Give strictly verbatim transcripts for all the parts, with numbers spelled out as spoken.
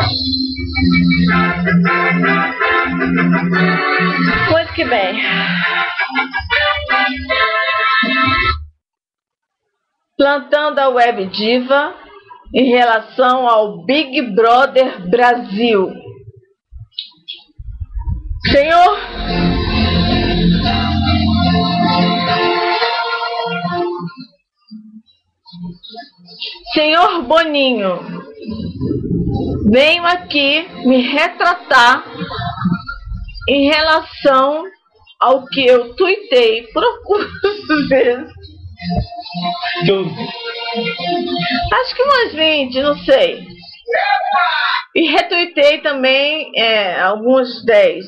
Muito que bem. Plantão da Web Diva em relação ao Big Brother Brasil. Senhor, Senhor Boninho, venho aqui me retratar em relação ao que eu tuitei por algumas vezes. Acho que umas vinte, não sei. E retuitei também é, alguns dez.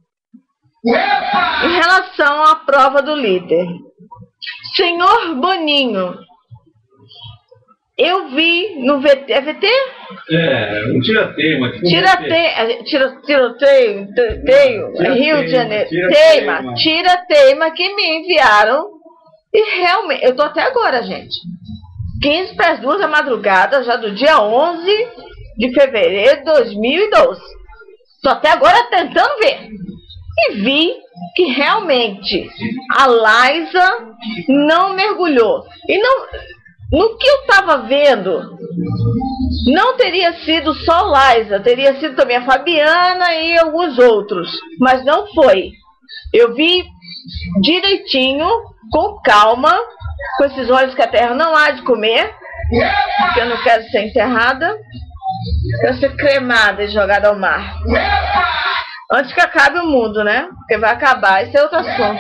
Em relação à prova do líder. Senhor Boninho, eu vi no V T. É V T? É, um tiroteio, mas Tiroteio, tiro, tiroteio, tiroteio, Rio de Janeiro. Teima, tira-teima que me enviaram. E realmente, eu tô até agora, gente. quinze para as duas da madrugada, já do dia onze de fevereiro de dois mil e doze. Tô até agora tentando ver. E vi que realmente a Liza não mergulhou. E não, no que eu tava vendo, não teria sido só Liza, teria sido também a Fabiana e alguns outros. Mas não foi. Eu vi direitinho, com calma, com esses olhos que a terra não há de comer, porque eu não quero ser enterrada, quero ser cremada e jogada ao mar. Antes que acabe o mundo, né? Porque vai acabar, esse é outro assunto.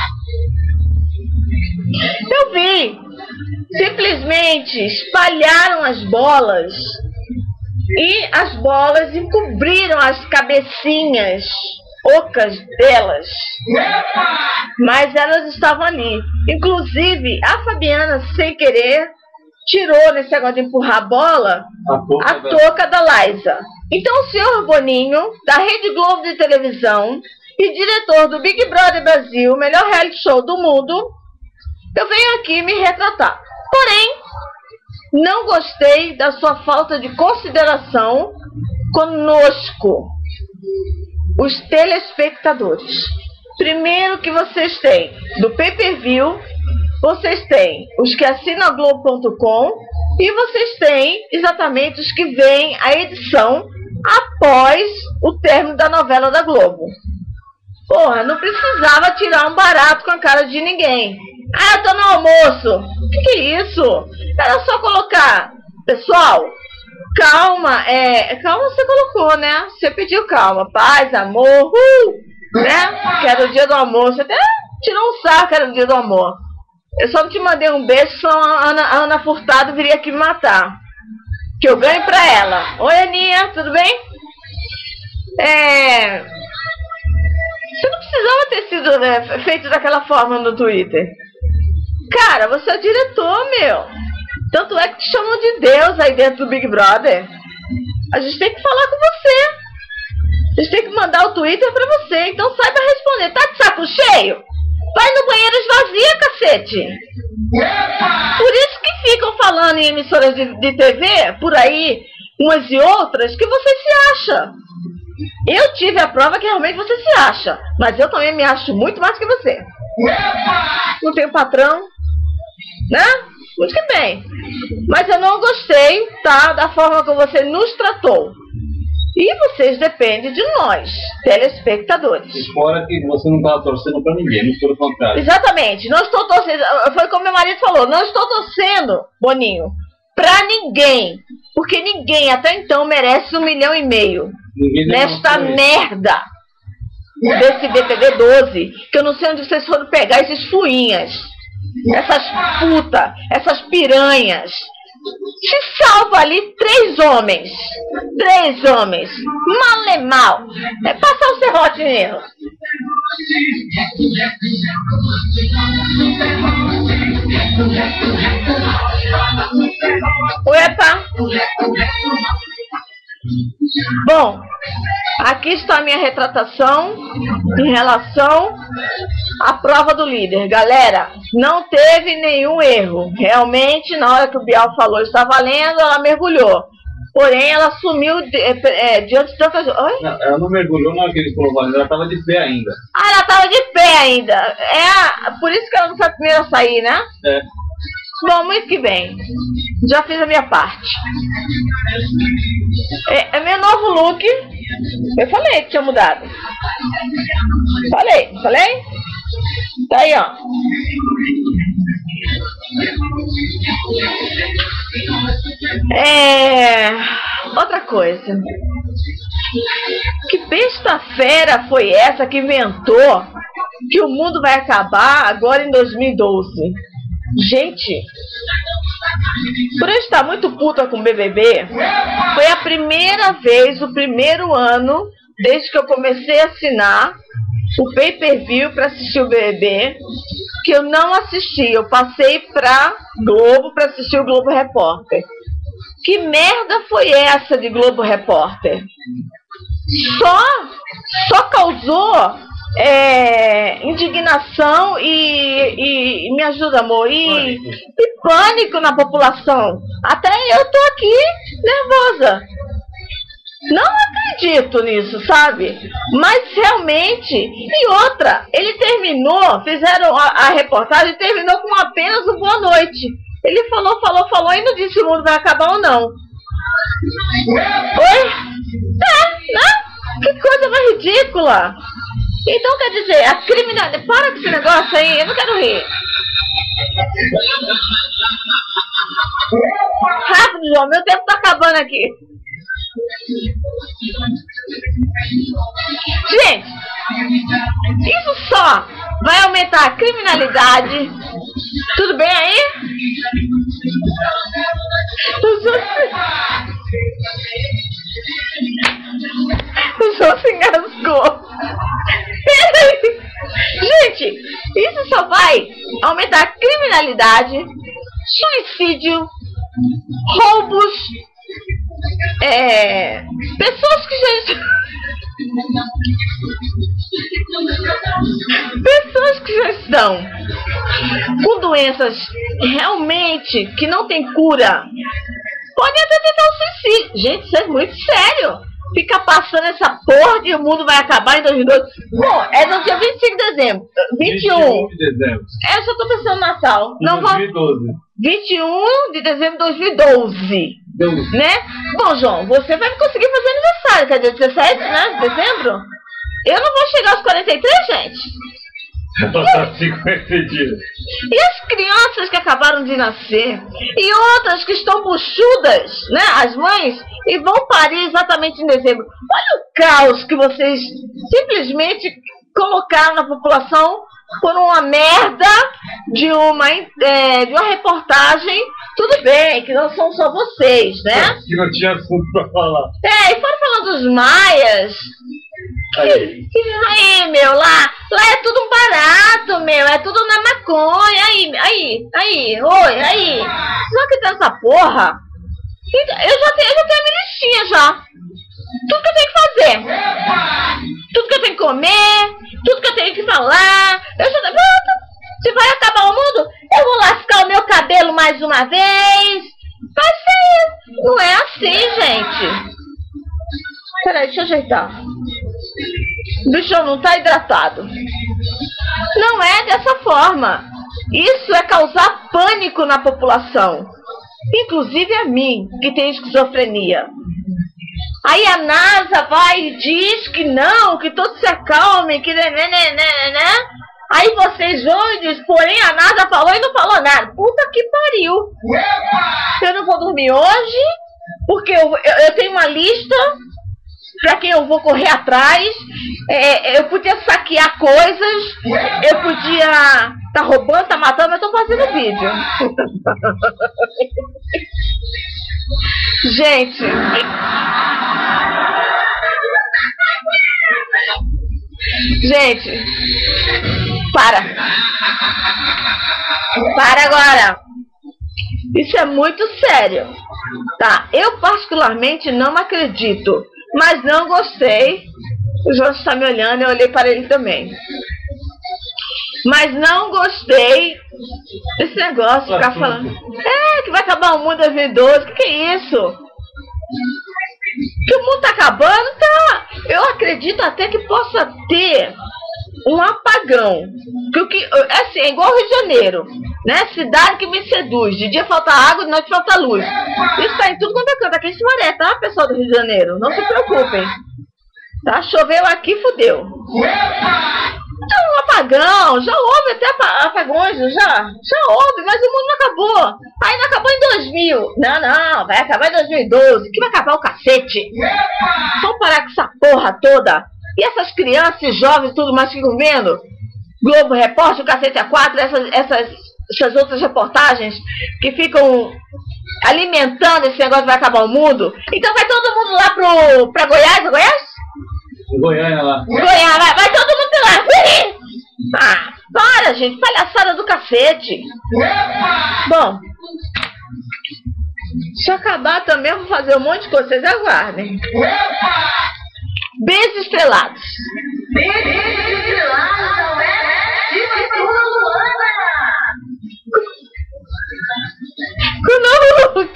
Eu vi, simplesmente espalharam as bolas e as bolas encobriram as cabecinhas ocas delas, mas elas estavam ali. Inclusive, a Fabiana, sem querer, tirou nesse negócio de empurrar a bola a touca da Liza. Então o senhor Boninho, da Rede Globo de televisão e diretor do Big Brother Brasil, o melhor reality show do mundo, eu venho aqui me retratar. Porém, não gostei da sua falta de consideração conosco, os telespectadores. Primeiro que vocês têm do pay-per-view, vocês têm os que assinam a Globo ponto com e vocês têm exatamente os que veem a edição após o término da novela da Globo. Porra, não precisava tirar um barato com a cara de ninguém. Ah, eu tô no almoço. Que que é isso? Era só colocar. Pessoal, calma, é, calma você colocou, né? Você pediu calma, paz, amor, uh, né? Que era o dia do almoço. Até tirou um sarro que era o dia do amor. Eu só não te mandei um beijo, só a Ana, a Ana Furtado viria aqui me matar. Que eu ganho pra ela. Oi, Aninha, tudo bem? É... Você não precisava ter sido, né, feito daquela forma no Twitter. Cara, você é o diretor, meu. Tanto é que te chamam de Deus aí dentro do Big Brother. A gente tem que falar com você. A gente tem que mandar o Twitter pra você. Então saiba responder. Tá de saco cheio? Vai no banheiro esvazia, cacete. Por isso que ficam falando em emissoras de, de T V, por aí, umas e outras, que você se acha. Eu tive a prova que realmente você se acha. Mas eu também me acho muito mais que você. Não tenho patrão, né? Muito que bem. Mas eu não gostei, tá, da forma como você nos tratou. E vocês dependem de nós, telespectadores. E fora que você não estava torcendo para ninguém, não pelo contrário. Exatamente. Não estou torcendo, foi como meu marido falou, não estou torcendo, Boninho, para ninguém. Porque ninguém até então merece um milhão e meio. Ninguém nesta merda desse B B B doze, que eu não sei onde vocês foram pegar esses fuinhas. Essas putas, essas piranhas. Se salva ali três homens. Três homens. Mal é mal. É passar o serrote nele. Uepa. Bom, aqui está a minha retratação em relação à prova do líder. Galera, não teve nenhum erro. Realmente, na hora que o Bial falou está valendo, ela mergulhou. Porém, ela sumiu de, é, diante de tantas... Oi? Não, ela não mergulhou na hora que ele falou, mas ela estava de pé ainda. Ah, ela estava de pé ainda. É a, por isso que ela não foi a primeira a sair, né? É. Bom, muito que bem. Já fiz a minha parte. É, é meu novo look. Eu falei que tinha mudado. Falei, falei? Tá aí, ó. É... Outra coisa. Que besta fera foi essa que inventou que o mundo vai acabar agora em dois mil e doze? Gente, por eu estar muito puta com o B B B, foi a primeira vez, o primeiro ano, desde que eu comecei a assinar o pay-per-view para assistir o B B B, que eu não assisti. Eu passei pra Globo para assistir o Globo Repórter. Que merda foi essa de Globo Repórter? Só, só causou é, indignação e, e, e me ajuda, amor, e pânico. e pânico na população. Até eu tô aqui nervosa. Não acredito nisso, sabe? Mas realmente... E outra, ele terminou, fizeram a, a reportagem e terminou com apenas um boa noite. Ele falou, falou, falou e não disse se o mundo vai acabar ou não. Oi? É, né? Que coisa mais ridícula. Então, quer dizer, a criminalidade... Para com esse negócio aí, eu não quero rir. Rápido, João, meu tempo tá acabando aqui. Gente, isso só vai aumentar a criminalidade. Tudo bem aí? O João se engasgou. Gente, isso só vai aumentar a criminalidade, suicídio, roubos, é, pessoas que já pessoas que já estão com doenças realmente que não tem cura, podem até tentar o suicídio. Gente, isso é muito sério. Fica passando essa porra de o mundo vai acabar em dois mil e doze. Bom, é no dia vinte e cinco de dezembro. vinte e um de dezembro. É, eu só tô pensando no Natal. Não dois mil e doze. Vou... vinte e um de dezembro de dois mil e doze. doze. Né? Bom, João, você vai conseguir fazer aniversário, que é dia dezessete, né? De dezembro? Eu não vou chegar aos quarenta e três, gente. Passar cinquenta dias. E as crianças que acabaram de nascer, e outras que estão buchudas, né, as mães, e vão parir exatamente em dezembro. Olha o caos que vocês simplesmente colocaram na população por uma merda de uma, é, de uma reportagem. Tudo bem, que não são só vocês, né? Que não tinha assunto pra falar. É, e foram falando dos maias. Aí. Que, que, aí, meu, lá, lá é tudo um barato, meu, é tudo na maconha, aí, aí, aí, oi, aí, só que tem essa porra, eu já tenho, eu já tenho a minha listinha já, tudo que eu tenho que fazer, tudo que eu tenho que comer, tudo que eu tenho que falar, eu já tenho, se vai acabar o mundo, eu vou lascar o meu cabelo mais uma vez, vai ser, não é assim, gente. Peraí, deixa eu ajeitar. O bicho não tá hidratado. Não é dessa forma. Isso é causar pânico na população. Inclusive a mim, que tem esquizofrenia. Aí a NASA vai e diz que não, que todos se acalmem, que né, né, né, né, né. Aí vocês vão e dizem, porém a NASA falou e não falou nada. Puta que pariu. Eu não vou dormir hoje, porque eu, eu, eu tenho uma lista para quem eu vou correr atrás. É, eu podia saquear coisas, eu podia tá roubando, tá matando, mas eu tô fazendo vídeo. Gente, gente, para, para agora. Isso é muito sério, tá? Eu particularmente não acredito. Mas não gostei. O João está me olhando, eu olhei para ele também. Mas não gostei desse negócio de ficar falando. É, que vai acabar o mundo em dois mil e doze. O que, que é isso? acabando, tá? Eu acredito até que possa ter um apagão. Que o que, assim, é igual Rio de Janeiro, né? Cidade que me seduz. De dia falta água, de noite falta luz. Isso tá em tudo quanto é canto. Aqui em Sumaré, tá, pessoal do Rio de Janeiro? Não se preocupem. Tá? Choveu aqui, fudeu. Então, um apagão, já houve até apagões, já, já houve, mas o mundo não acabou. Aí não acabou em dois mil. Não, não, vai acabar em dois mil e doze, que vai acabar o cacete. Vamos parar com essa porra toda. E essas crianças e jovens, tudo mais que ficam vendo, Globo Repórter, o Cacete A quatro, essas, essas, essas outras reportagens que ficam alimentando esse negócio de vai acabar o mundo. Então vai todo mundo lá pro, pra Goiás, Goiás? Goiânia lá. Goiânia, vai, vai todo mundo lá. Ah, para, gente, palhaçada do cacete. Bom, se acabar também, eu vou fazer um monte de coisa, vocês aguardem. Beijos estrelados. Beijos estrelados, não é? Tipo Luana. Com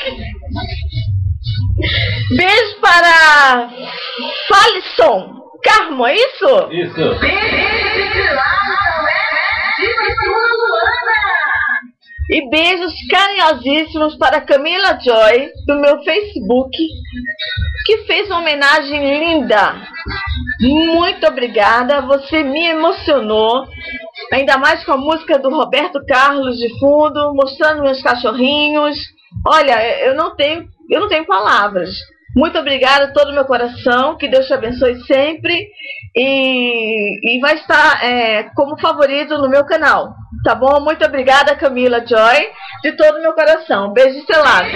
beijo para Falisson Carmo, é isso? Isso. Beijos estrelados, não é? Tipo Luana. E beijos carinhosíssimos para Camila Joy, do meu Facebook, que fez uma homenagem linda. Muito obrigada, você me emocionou, ainda mais com a música do Roberto Carlos de fundo, mostrando meus cachorrinhos. Olha, eu não tenho, eu não tenho palavras. Muito obrigada, todo o meu coração, que Deus te abençoe sempre, e, e vai estar é, como favorito no meu canal, tá bom? Muito obrigada, Camila Joy, de todo o meu coração. Beijo estrelado.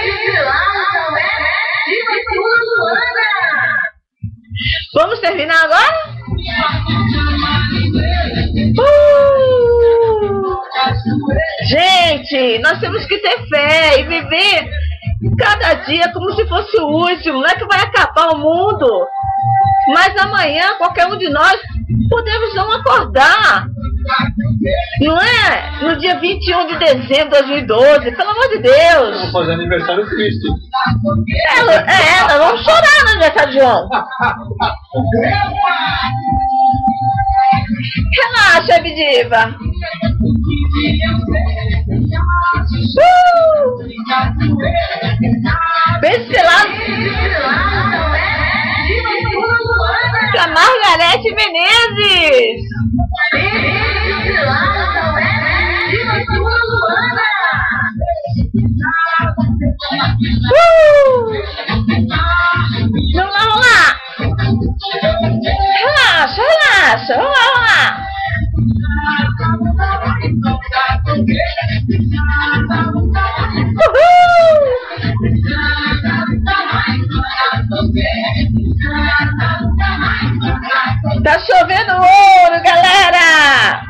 Vamos terminar agora? Uh! Gente, nós temos que ter fé e viver cada dia como se fosse o último. Não é que vai acabar o mundo, mas amanhã qualquer um de nós podemos não acordar. Não é? No dia vinte e um de dezembro de dois mil e doze, pelo amor de Deus. Vamos fazer aniversário triste. É, é, nós vamos chorar no aniversário de João. Relaxa, Abdiva. Uh! Beijo estrelado pra Margarete Menezes. Uh! Vamos lá, vamos lá. Relaxa, relaxa. Vamos lá, vamos lá. Uhul! Tá chovendo ouro, galera!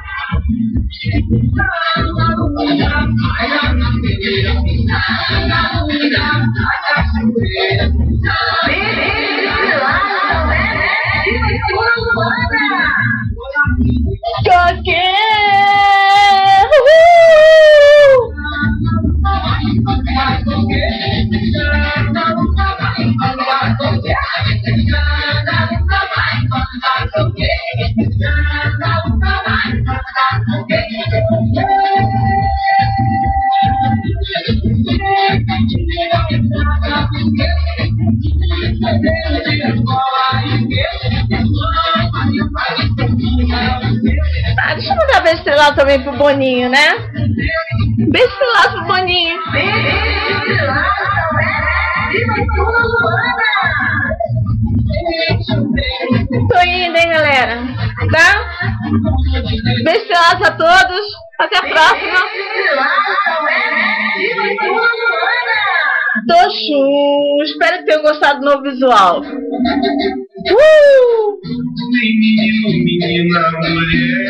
Ah, deixa eu mandar beijo estrelado também pro Boninho, né? Beijo estrelado pro Boninho. Tô indo, hein, galera? Tá? Beijo estrelado a todos. Até a próxima. Tochum. Espero que tenham gostado do novo visual. Uh! Menino, menina, mulher.